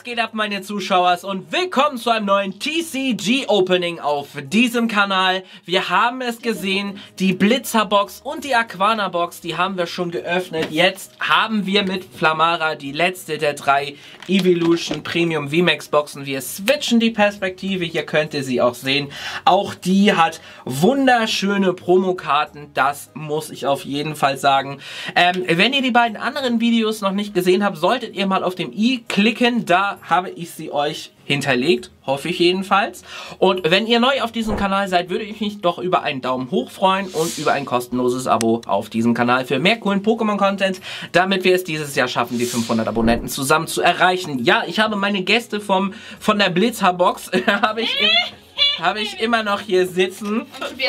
Was geht ab, meine Zuschauers, und willkommen zu einem neuen TCG Opening auf diesem Kanal. Wir haben es gesehen, die Blitzerbox und die Aquana Box, die haben wir schon geöffnet. Jetzt haben wir mit Flamara die letzte der drei Evolution Premium VMAX Boxen. Wir switchen die Perspektive, hier könnt ihr sie auch sehen. Auch die hat wunderschöne Promokarten, das muss ich auf jeden Fall sagen. Wenn ihr die beiden anderen Videos noch nicht gesehen habt, solltet ihr mal auf dem i klicken, da habe ich sie euch hinterlegt, hoffe ich jedenfalls. Und wenn ihr neu auf diesem Kanal seid, würde ich mich doch über einen Daumen hoch freuen und über ein kostenloses Abo auf diesem Kanal für mehr coolen Pokémon-Content, damit wir es dieses Jahr schaffen, die 500 Abonnenten zusammen zu erreichen. Ja, ich habe meine Gäste von der Blitzerbox, habe ich immer noch hier sitzen,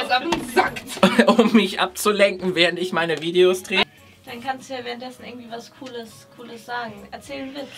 um mich abzulenken, während ich meine Videos drehe. Dann kannst du ja währenddessen irgendwie was Cooles sagen. Erzähl einen Witz.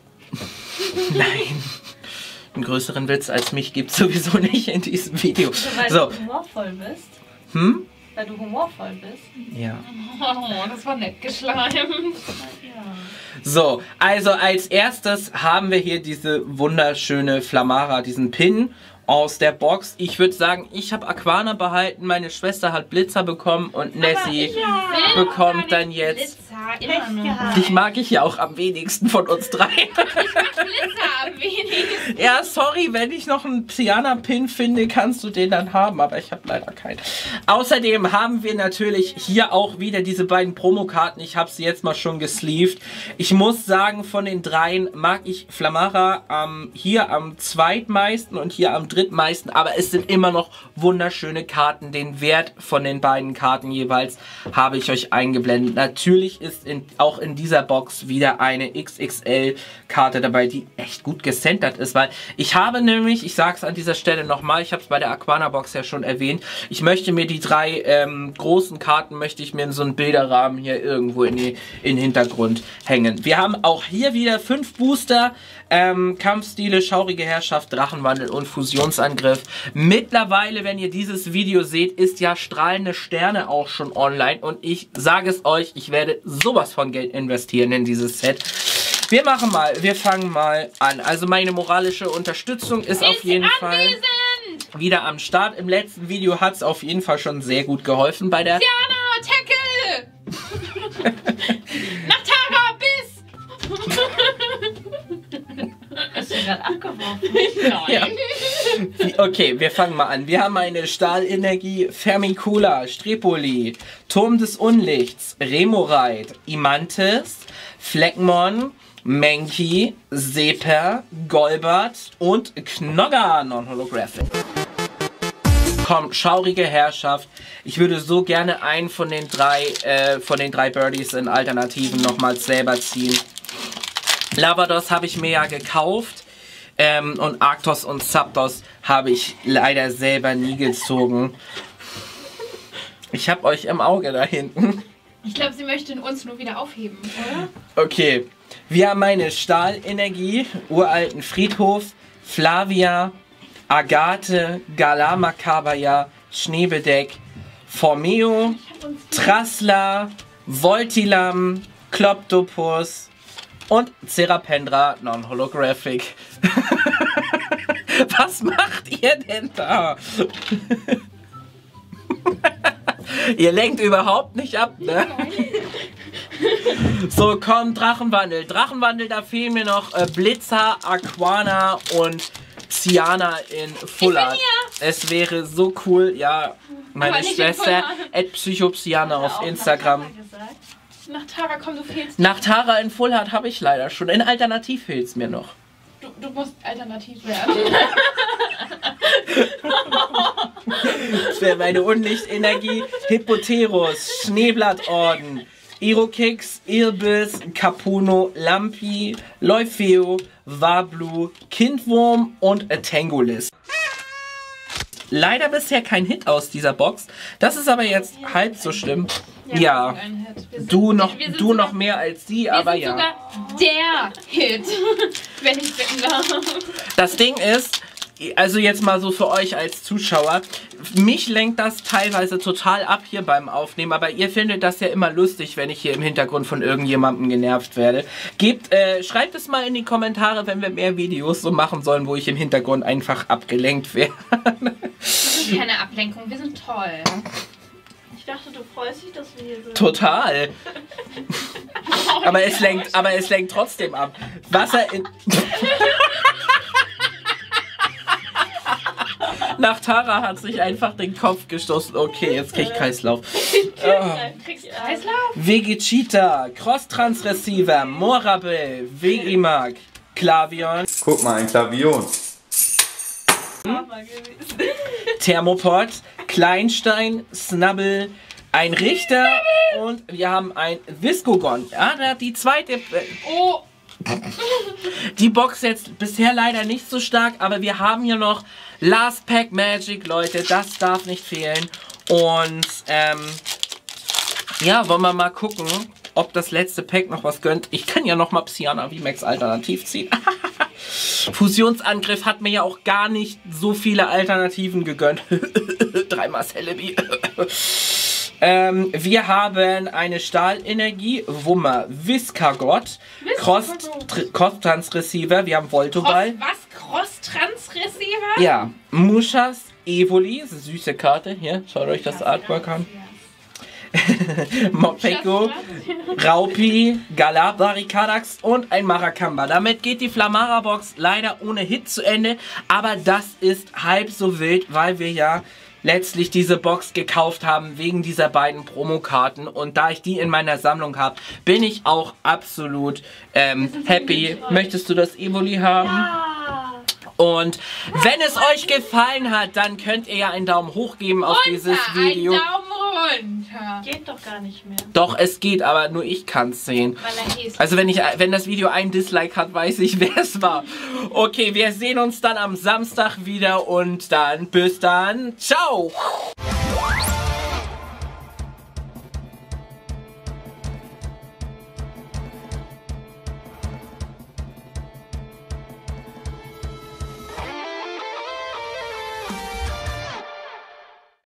Nein. Einen größeren Witz als mich gibt es sowieso nicht in diesem Video. Weil so. du humorvoll bist. Weil du humorvoll bist. Ja. Oh, das war nett geschleimt. Ja. So, also als erstes haben wir hier diese wunderschöne Flamara, diesen Pin aus der Box. Ich würde sagen, ich habe Aquana behalten, meine Schwester hat Blitzer bekommen und Nessie bekommt dann jetzt... Dich mag ich ja auch am wenigsten von uns drei. Ich mag Blitzer am wenigsten. Ja, sorry, wenn ich noch einen Psyana-Pin finde, kannst du den dann haben, aber ich habe leider keinen. Außerdem haben wir natürlich hier auch wieder diese beiden Promokarten. Ich habe sie jetzt mal schon gesleeved. Ich muss sagen, von den dreien mag ich Flamara hier am zweitmeisten und hier am drittmeisten, aber es sind immer noch wunderschöne Karten. Den Wert von den beiden Karten jeweils habe ich euch eingeblendet. Natürlich ist auch in dieser Box wieder eine XXL-Karte dabei, die echt gut gecentert ist, weil ich habe nämlich, ich sage es an dieser Stelle nochmal, ich habe es bei der Aquana Box ja schon erwähnt, ich möchte mir die drei großen Karten, möchte ich mir in so einen Bilderrahmen hier irgendwo in den Hintergrund hängen. Wir haben auch hier wieder 5 Booster, Kampfstile, Schaurige Herrschaft, Drachenwandel und Fusionsangriff. Mittlerweile, wenn ihr dieses Video seht, ist ja Strahlende Sterne auch schon online und ich sage es euch, ich werde sowas von Geld investieren in dieses Set. Wir fangen mal an. Also meine moralische Unterstützung ist auf jeden Fall wieder am Start. Im letzten Video hat es auf jeden Fall schon sehr gut geholfen bei der... Tackle! Nach Tara, bis! Hast du gerade abgeworfen? Nein. Ja. Okay, wir fangen mal an. Wir haben eine Stahlenergie, Fermicula, Strepoli, Turm des Unlichts, Remoraid, Imantis, Fleckmon, Mankey, Seper, Golbat und Knogger Non-Holographic. Komm, Schaurige Herrschaft. Ich würde so gerne einen von den drei Birdies in Alternativen nochmals selber ziehen. Lavados habe ich mir ja gekauft. Und Arctos und Zapdos habe ich leider selber nie gezogen. Ich habe euch im Auge da hinten. Ich glaube, sie möchten uns nur wieder aufheben, oder? Okay. Wir haben eine Stahlenergie, uralten Friedhof, Flavia, Agathe, Galamacabaya, Schneebedeck, Formeo, Trassler, Voltilam, Kloptopus und Serapendra Non-Holographic. Was macht ihr denn da? Ihr lenkt überhaupt nicht ab, ne? So, komm, Drachenwandel. Drachenwandel, da fehlen mir noch Blitzer, Aquana und Psyana in Full Art. Es wäre so cool, ja, meine Schwester, @psychopsyana auf Instagram. Nach Tara, komm, du fehlst. Nach Tara in Full Art habe ich leider schon. In Alternativ fehlt es mir noch. Du musst alternativ werden. Das wäre meine Unlichtenergie. Hippoterus, Schneeblattorden, Irokix, Irbis, Capuno, Lampi, Leufeo, Wablu, Kindwurm und Tangolis. Leider bisher kein Hit aus dieser Box. Das ist aber jetzt halb so schlimm. Ja, du noch mehr als sie, aber ja. Sogar der Hit, wenn ich bitten darf. Das Ding ist, also jetzt mal so für euch als Zuschauer, mich lenkt das teilweise total ab hier beim Aufnehmen, aber ihr findet das ja immer lustig, wenn ich hier im Hintergrund von irgendjemandem genervt werde. Schreibt es mal in die Kommentare, wenn wir mehr Videos so machen sollen, wo ich im Hintergrund einfach abgelenkt werde. Das ist keine Ablenkung, wir sind toll. Ich dachte, du freust dich, dass wir hier sind. Total. aber es lenkt trotzdem ab. Wasser in... Nach Tara hat sich einfach den Kopf gestoßen. Okay, jetzt krieg ich Kreislauf. Kriegst du Kreislauf? Vegeta, Cross-Transreceiver, Morabel, Vegimak, Klavion. Guck mal, ein Klavion. Thermopod, Kleinstein, Snubble, ein Richter und wir haben ein Viscogon. Ja, die zweite... Oh! Die Box jetzt bisher leider nicht so stark, aber wir haben hier noch Last Pack Magic, Leute, das darf nicht fehlen. Und ja, wollen wir mal gucken, ob das letzte Pack noch was gönnt. Ich kann ja noch mal Psyana VMAX alternativ ziehen. Fusionsangriff hat mir ja auch gar nicht so viele Alternativen gegönnt. Dreimal Celebi. Wir haben eine Stahlenergie, Wummer, Viscagot, Cross-Trans-Receiver, wir haben Voltoball. Was? Cross-Trans-Receiver? Ja, Mushas, Evoli, das ist eine süße Karte. Hier, schaut euch das Artwork an. Mopeko, Raupi, Galabaricaдаx und ein Maracamba. Damit geht die Flamara-Box leider ohne Hit zu Ende, aber das ist halb so wild, weil wir ja letztlich diese Box gekauft haben wegen dieser beiden Promokarten und da ich die in meiner Sammlung habe, bin ich auch absolut happy. Möchtest du das Evoli haben? Ja. Und wenn es euch gefallen hat, dann könnt ihr ja einen Daumen hoch geben auf dieses Video. Ein Daumen runter. Geht doch gar nicht mehr. Doch, es geht, aber nur ich kann es sehen. Also wenn das Video ein Dislike hat, weiß ich, wer es war. Okay, wir sehen uns dann am Samstag wieder und dann bis dann. Ciao!